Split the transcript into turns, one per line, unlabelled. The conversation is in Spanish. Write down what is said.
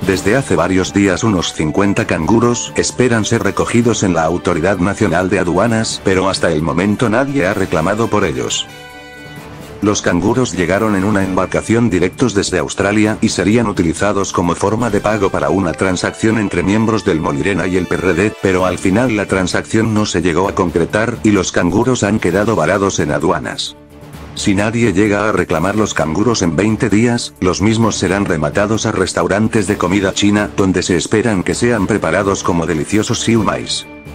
Desde hace varios días unos 50 canguros esperan ser recogidos en la Autoridad Nacional de Aduanas, pero hasta el momento nadie ha reclamado por ellos. Los canguros llegaron en una embarcación directos desde Australia y serían utilizados como forma de pago para una transacción entre miembros del Molirena y el PRD, pero al final la transacción no se llegó a concretar y los canguros han quedado varados en aduanas. Si nadie llega a reclamar los canguros en 20 días, los mismos serán rematados a restaurantes de comida china, donde se esperan que sean preparados como deliciosos siu mais.